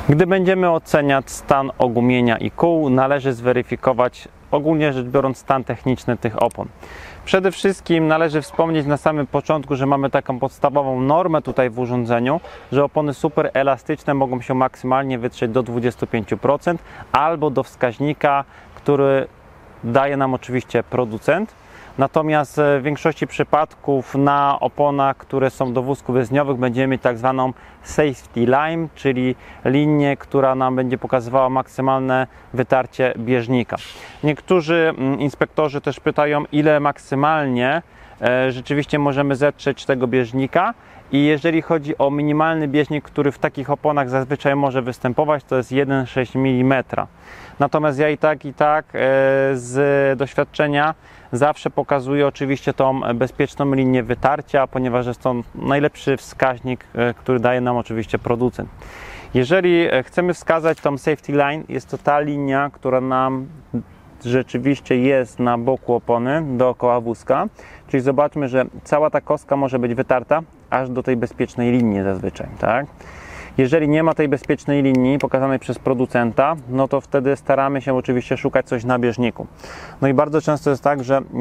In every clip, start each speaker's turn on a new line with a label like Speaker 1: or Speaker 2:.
Speaker 1: Gdy będziemy oceniać stan ogumienia i kół, należy zweryfikować, ogólnie rzecz biorąc, stan techniczny tych opon. Przede wszystkim należy wspomnieć na samym początku, że mamy taką podstawową normę tutaj w urządzeniu, że opony super elastyczne mogą się maksymalnie wytrzeć do 25% albo do wskaźnika, który daje nam oczywiście producent. Natomiast w większości przypadków na oponach, które są do wózków jezdniowych, będziemy mieć tak zwaną safety line, czyli linię, która nam będzie pokazywała maksymalne wytarcie bieżnika. Niektórzy inspektorzy też pytają, ile maksymalnie rzeczywiście możemy zetrzeć tego bieżnika. I jeżeli chodzi o minimalny bieżnik, który w takich oponach zazwyczaj może występować, to jest 1,6 mm. Natomiast ja i tak z doświadczenia zawsze pokazuję oczywiście tą bezpieczną linię wytarcia, ponieważ jest to najlepszy wskaźnik, który daje nam oczywiście producent. Jeżeli chcemy wskazać tą safety line, jest to ta linia, która nam rzeczywiście jest na boku opony, dookoła wózka. Czyli zobaczmy, że cała ta kostka może być wytarta aż do tej bezpiecznej linii zazwyczaj, tak? Jeżeli nie ma tej bezpiecznej linii pokazanej przez producenta, no to wtedy staramy się oczywiście szukać coś na bieżniku. No i bardzo często jest tak, że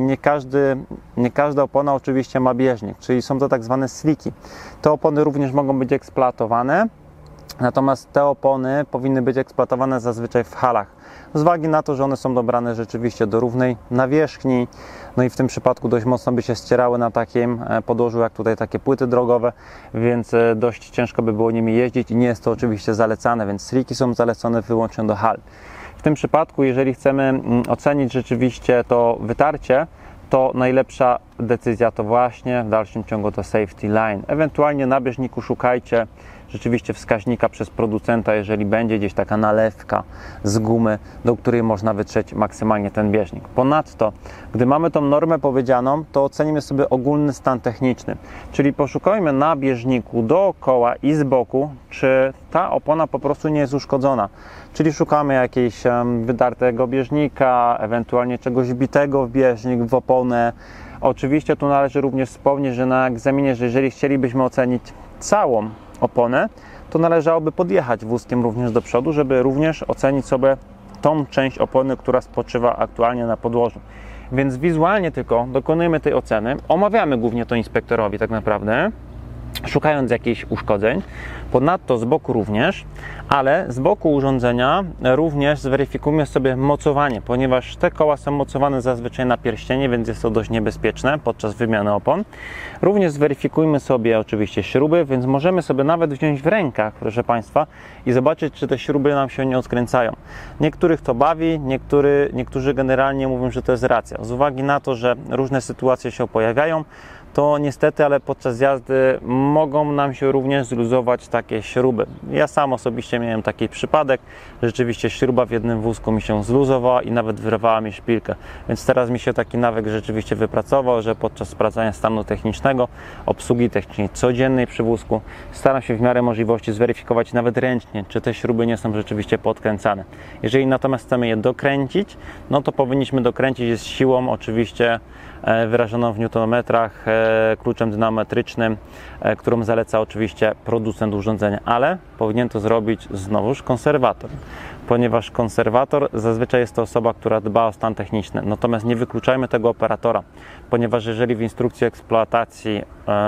Speaker 1: nie każda opona oczywiście ma bieżnik, czyli są to tak zwane sliki. Te opony również mogą być eksploatowane, natomiast te opony powinny być eksploatowane zazwyczaj w halach. Z uwagi na to, że one są dobrane rzeczywiście do równej nawierzchni, no i w tym przypadku dość mocno by się ścierały na takim podłożu jak tutaj takie płyty drogowe, więc dość ciężko by było nimi jeździć i nie jest to oczywiście zalecane, więc sliki są zalecone wyłącznie do hal. W tym przypadku, jeżeli chcemy ocenić rzeczywiście to wytarcie, to najlepsza decyzja to właśnie w dalszym ciągu to safety line. Ewentualnie na bieżniku szukajcie rzeczywiście wskaźnika przez producenta, jeżeli będzie gdzieś taka nalewka z gumy, do której można wytrzeć maksymalnie ten bieżnik. Ponadto, gdy mamy tą normę powiedzianą, to ocenimy sobie ogólny stan techniczny, czyli poszukajmy na bieżniku dookoła i z boku, czy ta opona po prostu nie jest uszkodzona. Czyli szukamy jakiegoś wydartego bieżnika, ewentualnie czegoś bitego w bieżnik, w oponę. Oczywiście tu należy również wspomnieć, że na egzaminie, że jeżeli chcielibyśmy ocenić całą oponę, to należałoby podjechać wózkiem również do przodu, żeby również ocenić sobie tą część opony, która spoczywa aktualnie na podłożu. Więc wizualnie tylko dokonujemy tej oceny, omawiamy głównie to inspektorowi tak naprawdę, szukając jakichś uszkodzeń, ponadto z boku również, ale z boku urządzenia również zweryfikujmy sobie mocowanie, ponieważ te koła są mocowane zazwyczaj na pierścienie, więc jest to dość niebezpieczne podczas wymiany opon. Również zweryfikujmy sobie oczywiście śruby, więc możemy sobie nawet wziąć w rękach, proszę Państwa, i zobaczyć, czy te śruby nam się nie odkręcają. Niektórych to bawi, niektórzy generalnie mówią, że to jest racja. Z uwagi na to, że różne sytuacje się pojawiają, to niestety, ale podczas jazdy mogą nam się również zluzować takie śruby. Ja sam osobiście miałem taki przypadek, rzeczywiście śruba w jednym wózku mi się zluzowała i nawet wyrwała mi szpilkę. Więc teraz mi się taki nawyk rzeczywiście wypracował, że podczas sprawdzania stanu technicznego, obsługi technicznej codziennej przy wózku, staram się w miarę możliwości zweryfikować nawet ręcznie, czy te śruby nie są rzeczywiście podkręcane. Jeżeli natomiast chcemy je dokręcić, no to powinniśmy dokręcić z siłą oczywiście wyrażoną w newtonometrach, kluczem dynamometrycznym, którą zaleca oczywiście producent urządzenia, ale powinien to zrobić znowuż konserwator, ponieważ konserwator zazwyczaj jest to osoba, która dba o stan techniczny. Natomiast nie wykluczajmy tego operatora, ponieważ jeżeli w instrukcji eksploatacji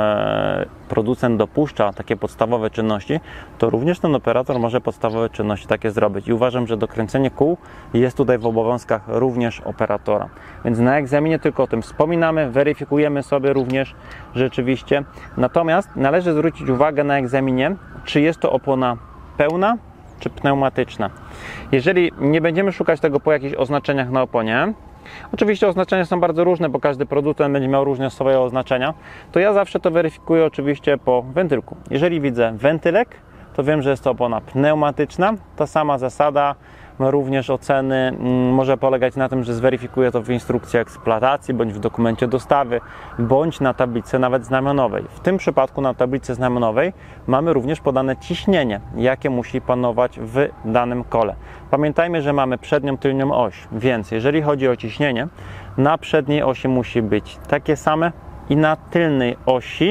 Speaker 1: producent dopuszcza takie podstawowe czynności, to również ten operator może podstawowe czynności takie zrobić. I uważam, że dokręcenie kół jest tutaj w obowiązkach również operatora. Więc na egzaminie tylko o tym wspominamy, weryfikujemy sobie również rzeczywiście. Natomiast należy zwrócić uwagę na egzaminie, czy jest to opona pełna, czy pneumatyczna. Jeżeli nie będziemy szukać tego po jakichś oznaczeniach na oponie, oczywiście oznaczenia są bardzo różne, bo każdy producent będzie miał różne swoje oznaczenia, to ja zawsze to weryfikuję oczywiście po wentylku. Jeżeli widzę wentylek, to wiem, że jest to opona pneumatyczna. Ta sama zasada również oceny może polegać na tym, że zweryfikuję to w instrukcji eksploatacji, bądź w dokumencie dostawy, bądź na tablicy nawet znamionowej. W tym przypadku na tablicy znamionowej mamy również podane ciśnienie, jakie musi panować w danym kole. Pamiętajmy, że mamy przednią, tylnią oś, więc jeżeli chodzi o ciśnienie, na przedniej osi musi być takie same i na tylnej osi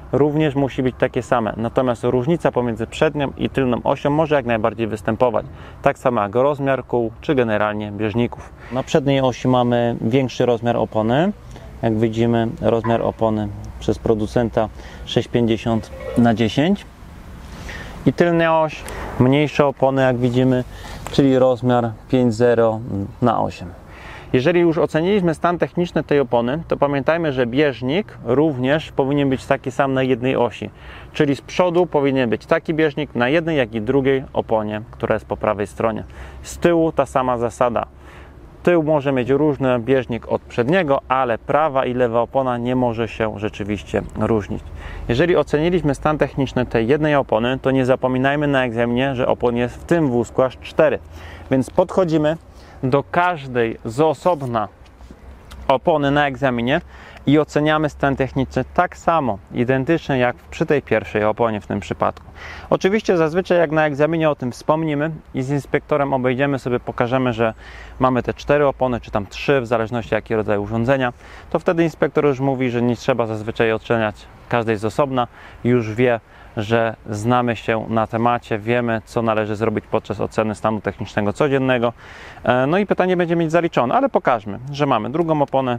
Speaker 1: również musi być takie same. Natomiast różnica pomiędzy przednią i tylną osią może jak najbardziej występować. Tak samo jak rozmiar kół, czy generalnie bieżników. Na przedniej osi mamy większy rozmiar opony. Jak widzimy, rozmiar opony przez producenta 6,50/10. I tylna oś, mniejsze opony jak widzimy, czyli rozmiar 5,0/8. Jeżeli już oceniliśmy stan techniczny tej opony, to pamiętajmy, że bieżnik również powinien być taki sam na jednej osi. Czyli z przodu powinien być taki bieżnik na jednej, jak i drugiej oponie, która jest po prawej stronie. Z tyłu ta sama zasada. Tył może mieć różny bieżnik od przedniego, ale prawa i lewa opona nie może się rzeczywiście różnić. Jeżeli oceniliśmy stan techniczny tej jednej opony, to nie zapominajmy na egzaminie, że opon jest w tym wózku aż 4. Więc podchodzimy do każdej z osobna opony na egzaminie i oceniamy stan techniczny tak samo, identycznie jak przy tej pierwszej oponie w tym przypadku. Oczywiście zazwyczaj jak na egzaminie o tym wspomnimy i z inspektorem obejdziemy sobie, pokażemy, że mamy te 4 opony, czy tam 3, w zależności jaki rodzaj urządzenia, to wtedy inspektor już mówi, że nie trzeba zazwyczaj oceniać każdej z osobna, już wie, że znamy się na temacie, wiemy, co należy zrobić podczas oceny stanu technicznego codziennego. No i pytanie będzie mieć zaliczone, ale pokażmy, że mamy drugą oponę,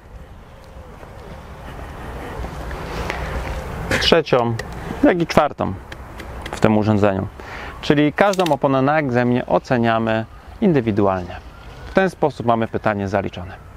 Speaker 1: trzecią, jak i czwartą w tym urządzeniu. Czyli każdą oponę na egzaminie oceniamy indywidualnie. W ten sposób mamy pytanie zaliczone.